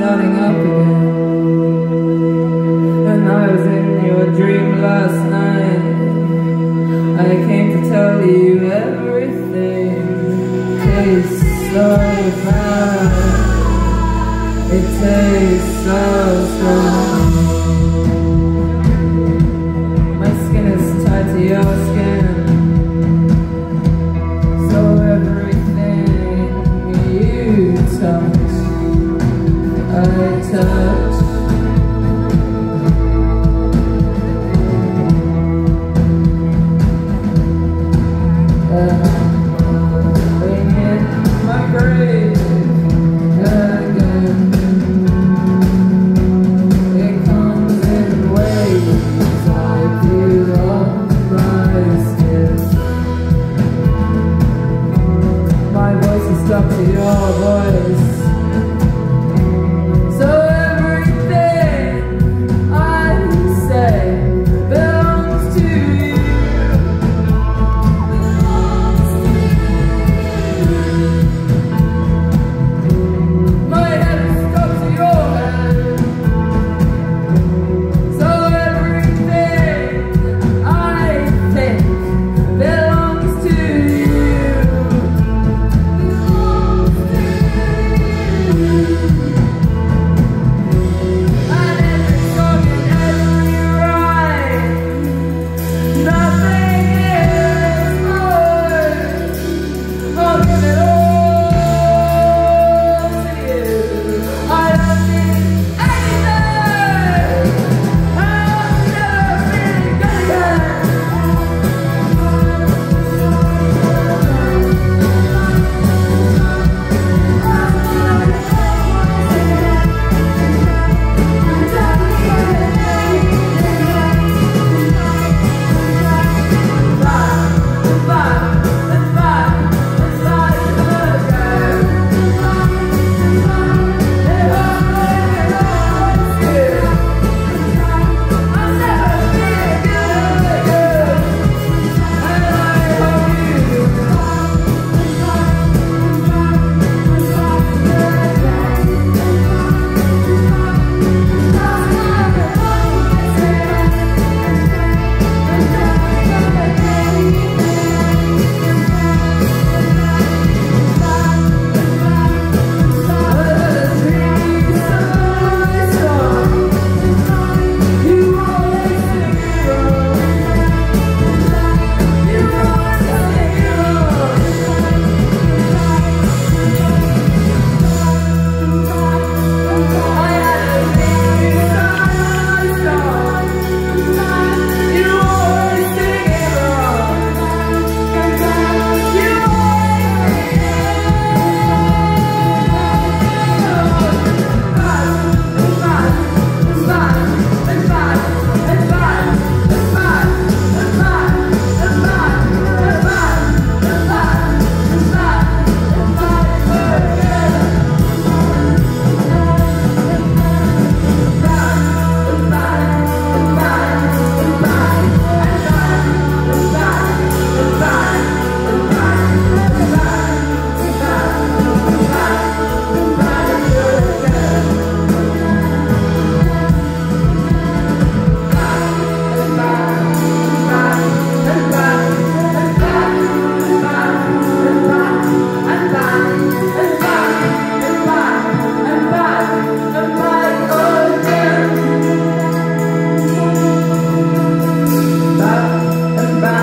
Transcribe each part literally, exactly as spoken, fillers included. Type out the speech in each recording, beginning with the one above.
starting up again. And I was in your dream last night. I came to tell you everything. Tastes so bad. It tastes so strong. My skin is tied to your skin. So everything you touch, I touch. Stuck to your voice. So everything I say belongs to you. My head is stuck to your head. So everything I think belongs to you.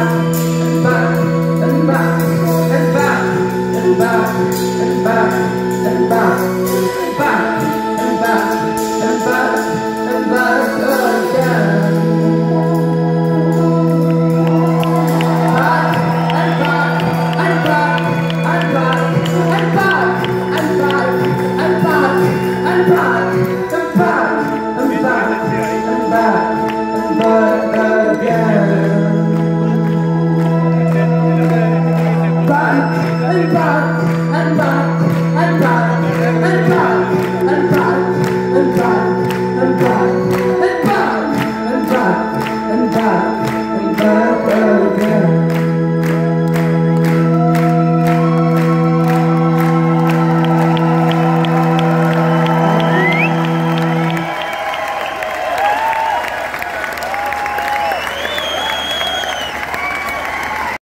Back and back and back.